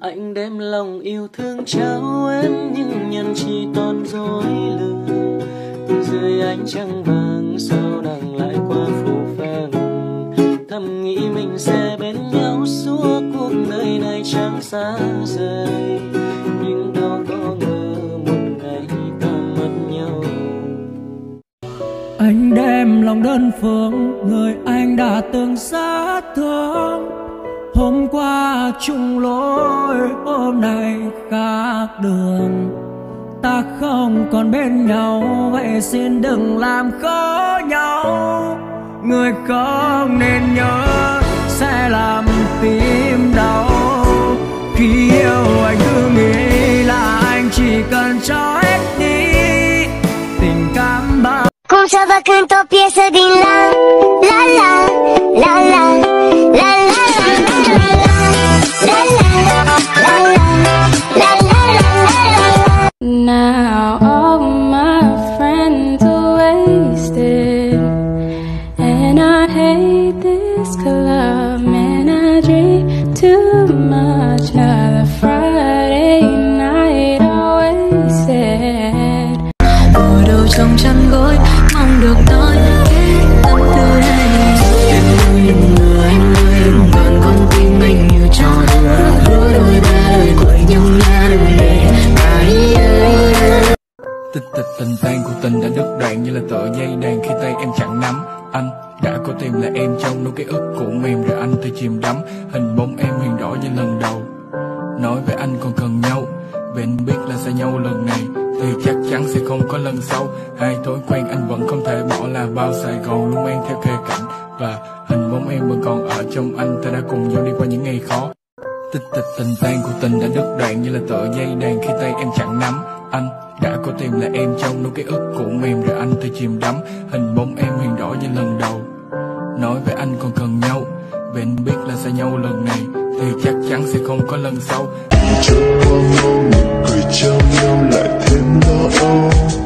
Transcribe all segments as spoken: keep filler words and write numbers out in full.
Anh đem lòng yêu thương trao em nhưng nhân chi toàn dối lừa. Dưới ánh trăng vàng sao nàng lại qua phù phàng. Thầm nghĩ mình sẽ bên nhau suốt cuộc đời này chẳng xa rời, nhưng đâu có ngờ một ngày ta mất nhau. Anh đem lòng đơn phương người anh đã từng sát thương. Hôm qua chung lối, hôm nay khác đường. Ta không còn bên nhau, vậy xin đừng làm khó nhau. Người không nên nhớ sẽ làm tim đau. Khi yêu anh cứ nghĩ là anh chỉ cần cho hết đi tình cảm bao. Cominciava canto pieza di la la la la la la la la. Now all my friends are wasted, and I hate this club, man, I drink too much. Another Friday night I wasted. Ngồi đâu trong chăn gối, mong được nói kết tâm tư này. Em ơi đừng ngờ, anh ơi đừng còn con tim anh như trò đùa. Hứa đôi ba đời quậy nhau nha đừng để ai ơi. Tích tịch tình tan của tình đã đứt đoạn như là tựa dây đàn khi tay em chẳng nắm. Anh đã có tìm là em trong nỗi ký ức của em, rồi anh thì chìm đắm. Hình bóng em hiện rõ như lần đầu. Nói với anh còn cần nhau, vì anh biết là xa nhau lần này thì chắc chắn sẽ không có lần sau. Hai thói quen anh vẫn không thể bỏ là bao Sài Gòn luôn mang theo kề cạnh, và hình bóng em vẫn còn ở trong anh. Ta đã cùng nhau đi qua những ngày khó. Tích tịch tình tan của tình đã đứt đoạn như là tựa dây đàn khi tay em chẳng nắm. Anh đã có tìm là em trong nỗi ký ức của em, rồi anh thì chìm đắm. Hình bóng em hiện rõ như lần đầu. Nói với anh còn cần nhau, vì anh biết là xa nhau lần này thì chắc chắn sẽ không có lần sau. Cho qua mau nụ cười trao nhau lại thêm lo âu.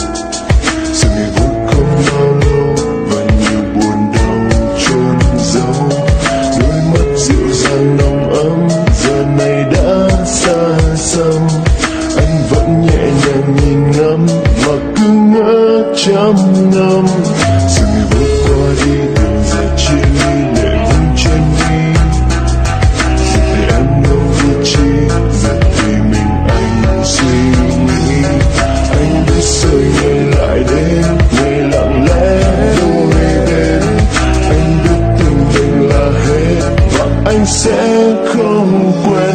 Sự ngày vui không bao lâu và nhiều buồn đau chôn giấu. Đôi mắt dịu dàng nồng ấm giờ này đã xa xăm. Anh vẫn nhẹ nhàng nhìn ngắm mà cứ ngỡ trăm năm. Sự ngày vượt qua đi từng giờ chia ly lệ vương chân đi. Giờ thì em đâu biết chi, giờ thì mình anh suy nghĩ. Anh biết rồi ngày lại đến, ngày lặng lẽ đôi bên. Anh biết tình mình là hết và anh sẽ không quên.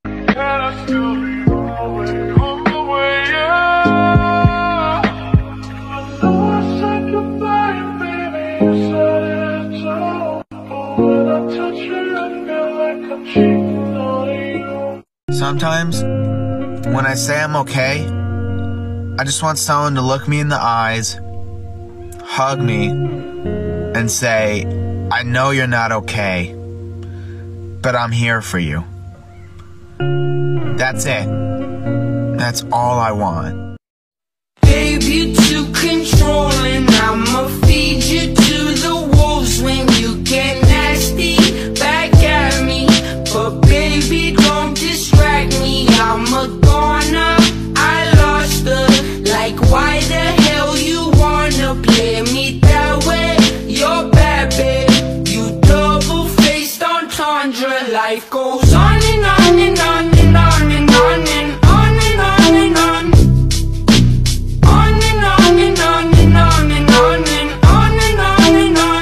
Sometimes, when I say I'm okay, I just want someone to look me in the eyes, hug me, and say, I know you're not okay, but I'm here for you. That's it. That's all I want. Babe, you too controlling. I'ma feed you to the wolves when you get nasty back at me. But baby, don't distract me. I'm a goner, I lost her. Like why the hell you wanna play me that way? You're bad, babe. You double-faced entendre. Life goes on and on and on and on and on and on and on and on. On and on and on and on and on and on and on and on.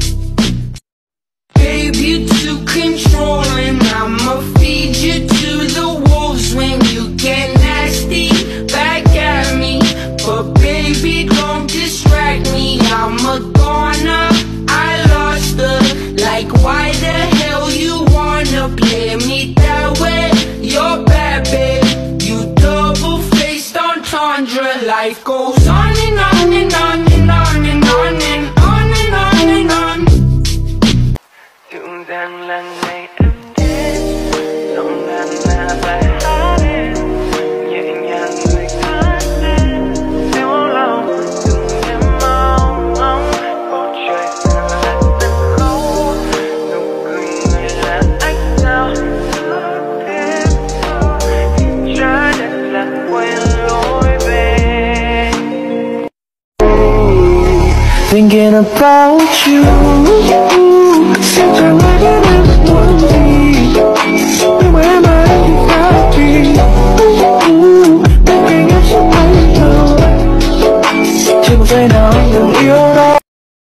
Babe, you too controlling. I'ma feed you to the wolves when you get nasty back at me. But baby, don't distract me. I'm a goner, I lost her. Like why the hell you wanna play me that way? You're bad, babe. You double-faced entendre. Life goes on and on and on and on and on and on and on and on. Tưởng rằng lần này em đến, lòng ngàn là bài hát em nhẹ nhàng người hát lên, siêu lòng từng đêm mong ngóng. Bầu trời sẽ là sân khấu, nụ cười người là ánh sao thêm. thinking about you. Seems I'm living in a movie. Where am I happy? Looking at you right now. Chứ một giây nào anh đừng yêu đâu.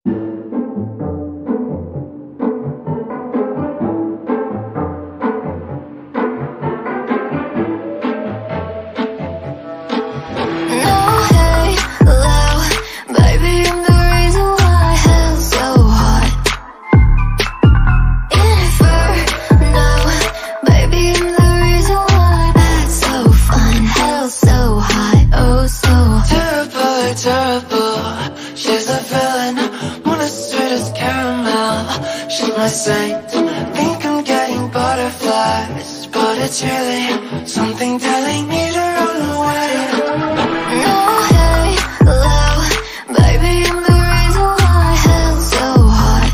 Saint. Think I'm getting butterflies, but it's really something telling me to run away. No halo, baby, I'm the reason why hell's so hot.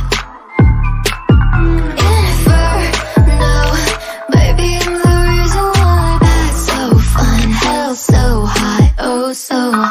Inferno, baby, I'm the reason why that's so fun. Hell's so hot, oh so hot.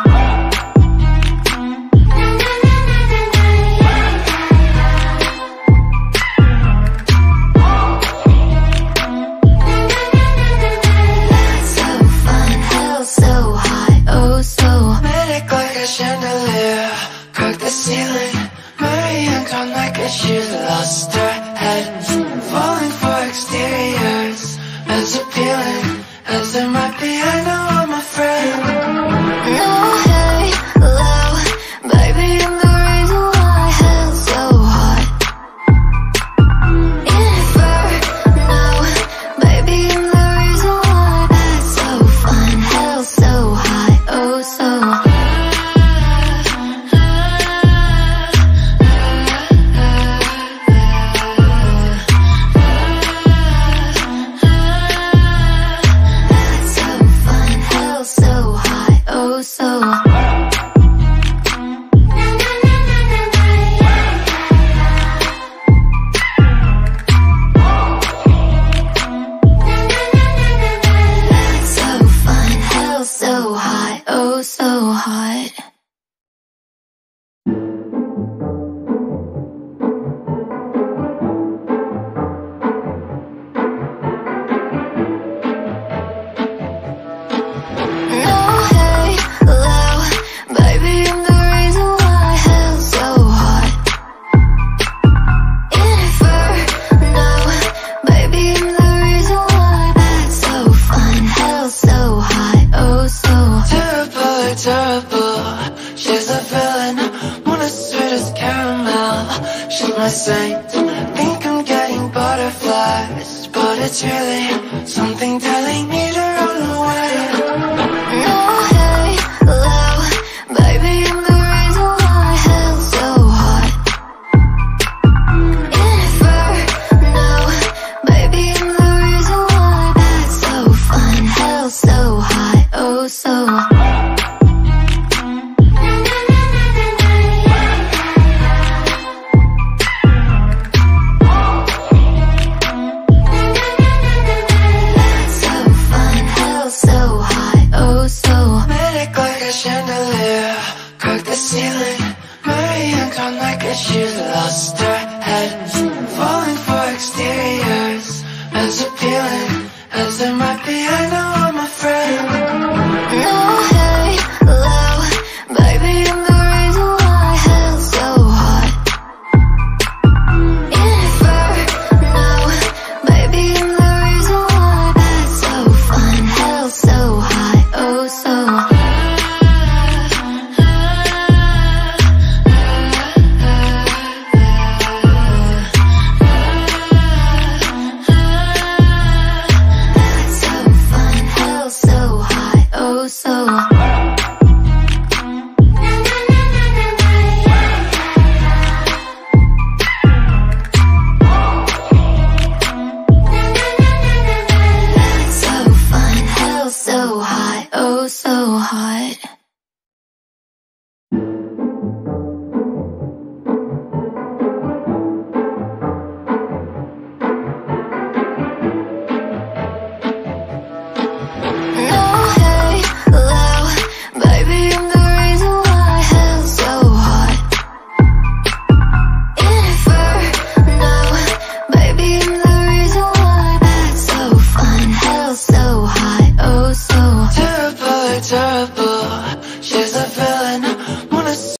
Chandelier, crack the ceiling. Marie Antoinette like that she lost her head. Falling for exteriors, as appealing as it might be. I know I'm a friend. No halo, baby, I'm the reason why hell's so hot. Inferno, baby, I'm the reason why that's so fun. Hell's so hot, oh so hot. Saint. Think I'm getting butterflies, but it's really something telling me to run away. No halo, baby, I'm the reason why hell's so hot. Inferno, baby, I'm the reason why that's so fun. Hell's so hot, oh so hot. Chandelier, crack the ceiling. Marie Antoinette like that she lost her head. Falling for exteriors, as appealing as it might be. I know I'm a friend.